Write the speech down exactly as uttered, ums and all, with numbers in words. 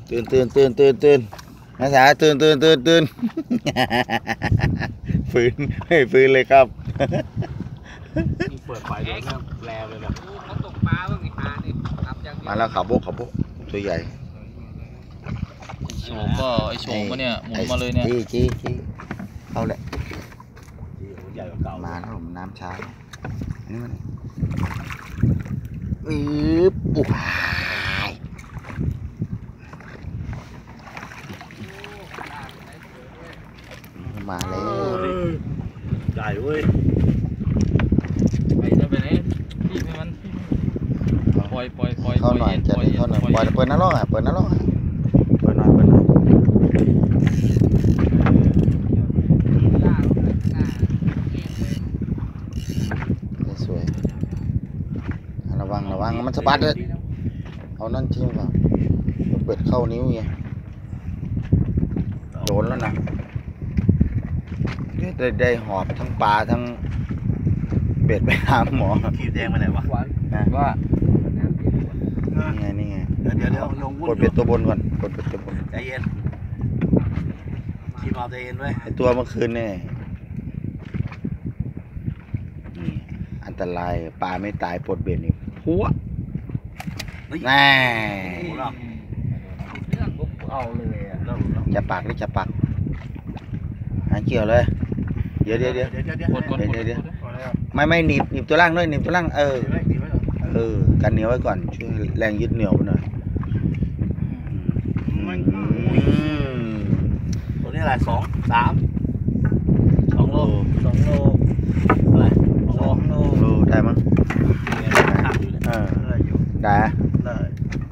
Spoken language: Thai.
ตื่นตื่นตื่นตื่นตื่นนักศึกษาตื่นตื่นตื่นตื่นฟื้นให้ฟื้นเลยครับเปิดไฟด้วยนะแรงเลยนะเขาตกปลาบ้างไอ้ปลาเนี่ยมาแล้วขับโบกขับโบกตัวใหญ่โฉมก็ไอโฉมก็เนี่ยหมุนมาเลยเนี่ยจี้จี้จี้เอาแหละใหญ่กว่าเก่ามาแล้วผมน้ำช้าอันนี้มันอืบอุ๊ยมาแล้วใหญ่เว้ยไปจะไปไหนพี่ไม่มันปล่อยปล่อยปล่อยเข้าหน่อยจะได้เข้าหน่อยปล่อยเปิดน้ำร้อนอ่ะเปิดน้ำร้อนเปิดหน่อยเปิดหน่อยสวยระวังระวังมันสะบัดเลยเอานั่นทิ้งก่อนเปิดเข้านิ้วไงโดนแล้วนะได้ได้หอบทั้งปลาทั้งเบ็ดไปหาหมอขีดแดงมาไหนวะว่านี่ไงนี่ไงเดี๋ยวเดี๋ยวลงกดเบ็ดตัวบนก่อนกดเบ็ดตัวบนใจเย็นขีดเอาใจเย็นไว้ไอตัวเมื่อคืนนี่นี่อันตรายปลาไม่ตายปลดเบ็ดนี่พัวแน่เอาเลยอ่ะจะปากหรือจะปากหาเกี่ยวเลยเดี๋ยวเดี๋ยวเดี๋ยวเดี๋ยวเดี๋ยวเดี๋ยวไม่ไม่หนีบหนีบตัวล่างด้วยหนีบตัวล่างเออเออกันเหนียวไว้ก่อนช่วยแรงยึดเหนี่ยวหน่อยตัวนี้อะไรสองสามสองโลสองโลอะไรสองโลโลได้มั้งเออได้ได้